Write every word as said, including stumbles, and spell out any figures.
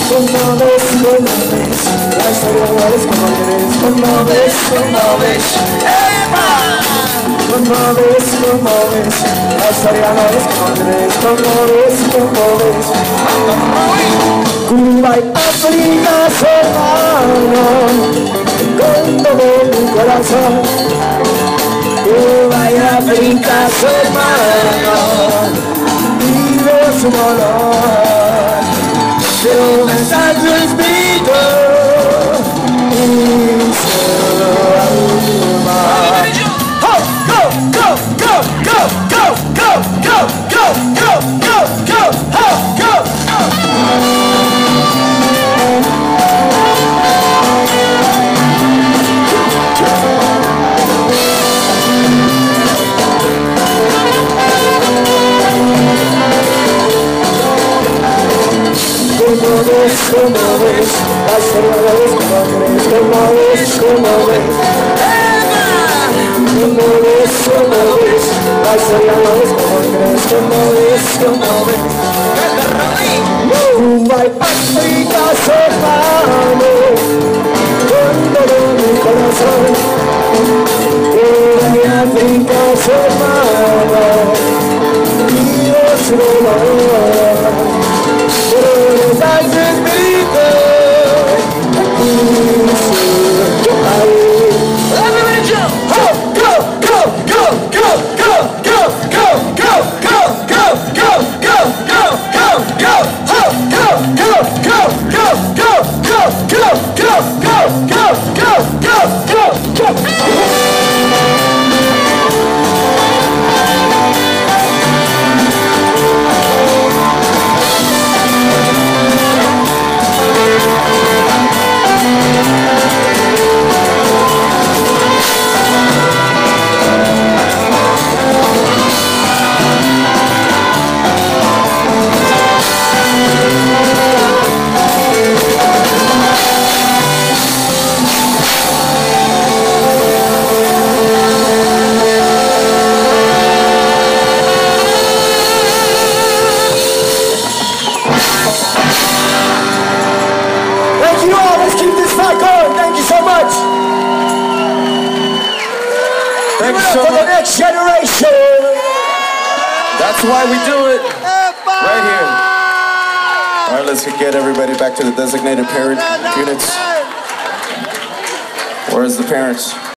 como ves, como ves, la historia no es como quieres, como ves, como ves, ¡epa! Como ves, como ves, la historia no es como quieres, como ves, como ves. Cuba y África son hermanos, con todo mi corazón. Cuba y África son hermanos, vive su dolor. Tu mensaje es espíritu y su alma. Go, go, go, go, go, go, go, go, go, go, go, go, go. Como ves, como ves, la historia no es como crees, como ves, como ves. Como ves, como ves, la historia no es como crees, como ves, como ves. Cuba y África son hermanos, con todo mi corazón. Cuba y África son hermanos, vive su dolor. Thank you so for much. the next generation. That's why we do it. Right here. All right, let's get everybody back to the designated parent units. Where's the parents?